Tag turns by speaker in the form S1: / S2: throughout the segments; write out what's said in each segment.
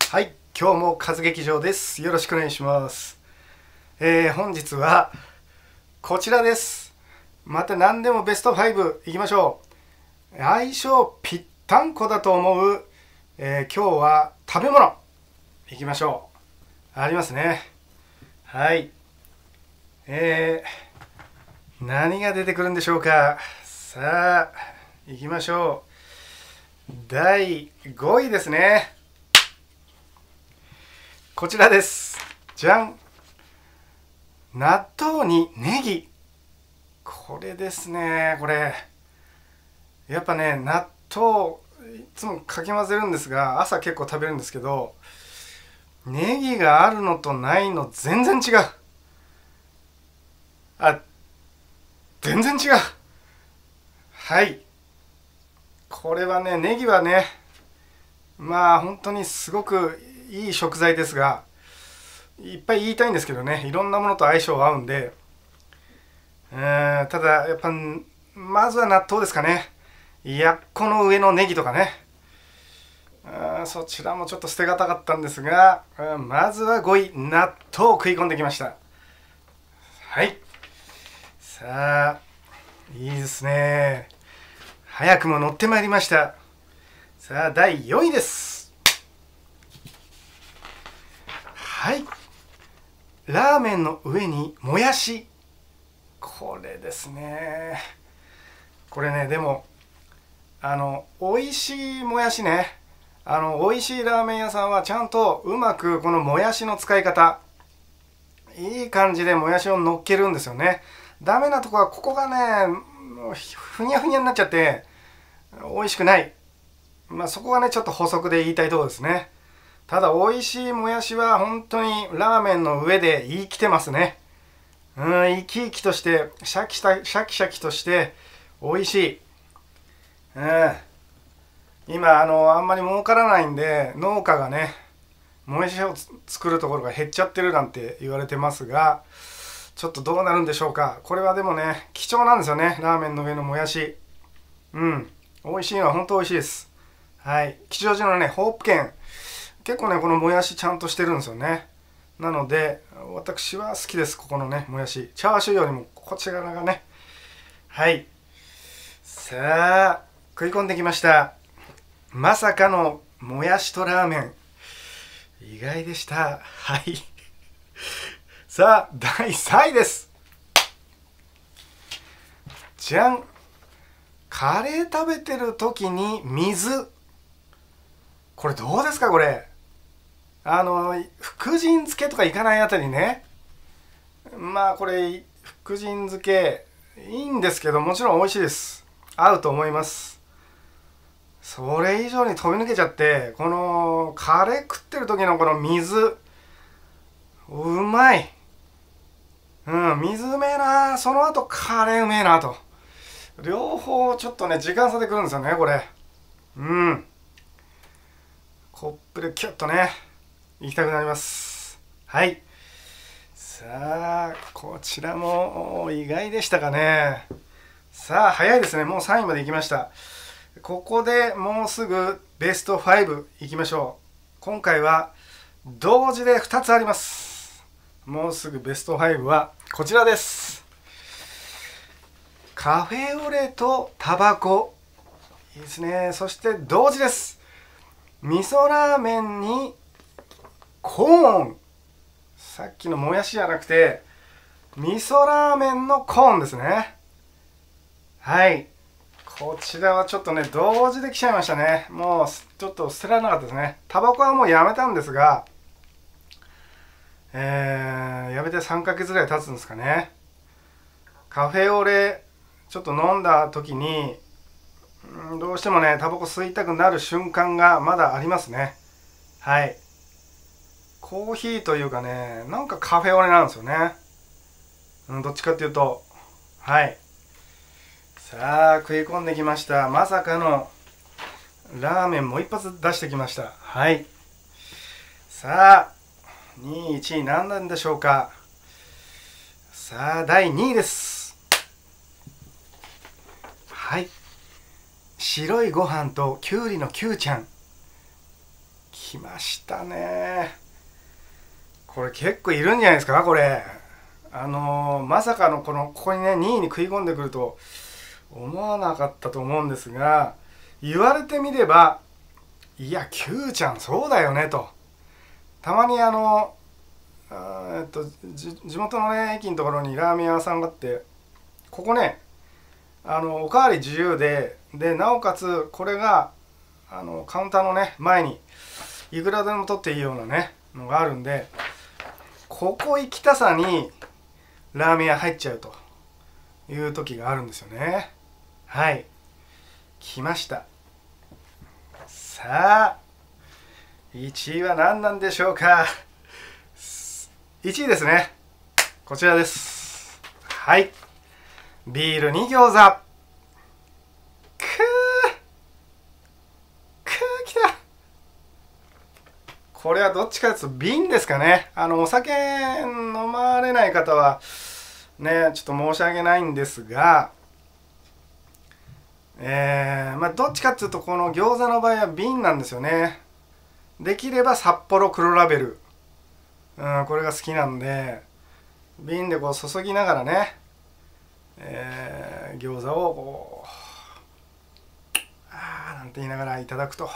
S1: はい、今日も和劇場です。よろしくお願いします。本日はこちらです。また何でもベスト5いきましょう。相性ぴったんこだと思う、今日は食べ物いきましょう。ありますね。はい。何が出てくるんでしょうか。さあ、いきましょう。第5位ですね。こちらです。じゃん。納豆にネギ。これですね。これやっぱね、納豆いつもかき混ぜるんですが、朝結構食べるんですけど、ネギがあるのとないの全然違う。全然違う。はい、これはね、ネギはね、まあ本当にすごくいい食材ですが、いっぱい言いたいんですけどね、いろんなものと相性合うんで、ただやっぱまずは納豆ですかね。やっこの上のネギとかね、そちらもちょっと捨てがたかったんですが、まずは5位納豆を食い込んできました。はい、さあいいですね。早くも乗ってまいりました。さあ第4位です。はい、ラーメンの上にもやし。これですね。これね、でも美味しいもやしね、美味しいラーメン屋さんはちゃんとうまくこのもやしの使い方、いい感じでもやしを乗っけるんですよね。ダメなとこはここがね、ふにゃふにゃになっちゃって美味しくない。そこがねちょっと補足で言いたいところですね。ただ美味しいもやしは本当にラーメンの上で生きてますね。生き生きとしてシャキシャキとして美味しい。今あんまり儲からないんで、農家がねもやしを作るところが減っちゃってるなんて言われてますが、ちょっとどうなるんでしょうか。これはでもね貴重なんですよね、ラーメンの上のもやし。美味しいのは本当美味しいです。はい、吉祥寺のねホープ軒、結構ねこのもやしちゃんとしてるんですよね。なので私は好きです。ここのねもやし、チャーシューよりもこちらがね。はい、さあ食い込んできました。まさかのもやしとラーメン、意外でした。はい。さあ第3位です。じゃん。カレー食べてる時に水。これどうですか。これ福神漬けとかいかないあたりね、これ福神漬けいいんですけど、もちろん美味しいです。合うと思います。それ以上に飛び抜けちゃって、このカレー食ってる時のこの水、うまい。水うめえな、その後カレーうめえなと、両方ちょっとね時間差でくるんですよねこれ。コップでキュッとねいきたくなります。はい、さあこちらも意外でしたかね。さあ早いですね、もう3位まで行きました。ここでもうすぐベスト5いきましょう。今回は同時で2つあります。もうすぐベスト5はこちらです。カフェオレとタバコ、いいですね。そして同時です。味噌ラーメンにコーン。さっきのもやしじゃなくて味噌ラーメンのコーンですね。はい、こちらはちょっとね同時で来ちゃいましたね。もうちょっと捨てられなかったですね。タバコはもうやめたんですが、やめて3ヶ月ぐらい経つんですかね。カフェオレちょっと飲んだ時に、どうしてもねタバコ吸いたくなる瞬間がまだありますね。はい、コーヒーというかね、なんかカフェオレなんですよね。どっちかっていうと。はい、さあ食い込んできました。まさかのラーメンもう一発出してきました。はい、さあ2位1位何なんでしょうか。さあ第2位です。はい、白いご飯ときゅうりのきゅうちゃん。 来ましたね。これ結構いるんじゃないですかこれ。まさかのここにね2位に食い込んでくると思わなかったと思うんですが、言われてみれば、いや Q ちゃんそうだよねと。たまに地元のね駅のところにラーメン屋さんがあって、ここねおかわり自由でなおかつこれがカウンターのね前にいくらでも取っていいようなねのがあるんで、ここ行きたさにラーメン屋入っちゃうという時があるんですよね。はい、来ました。さあ1位は何なんでしょうか。1位ですね、こちらです。はい、ビールに餃子。きた。これはどっちかというと瓶ですかね。お酒飲まれない方はねちょっと申し訳ないんですが、どっちかっていうとこの餃子の場合は瓶なんですよね。できれば札幌黒ラベル、これが好きなんで、瓶でこう注ぎながらね、餃子をこうなんて言いながらいただくと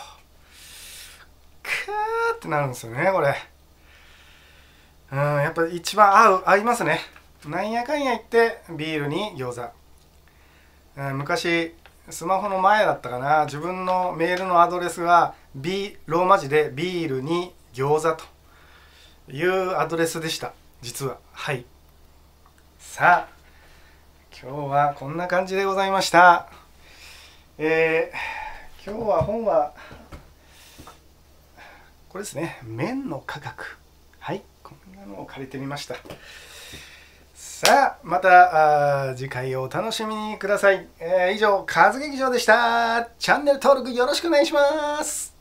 S1: ってなるんですよねこれ。やっぱり一番合いますね。なんやかんや言ってビールに餃子。昔スマホの前だったかな、自分のメールのアドレスがローマ字でビールに餃子というアドレスでした実は。はい、さあ今日はこんな感じでございました。今日は本はこれですね、麺の科学。はい、こんなのを借りてみました。さあまた次回をお楽しみにください。以上カズ劇場でした。チャンネル登録よろしくお願いします。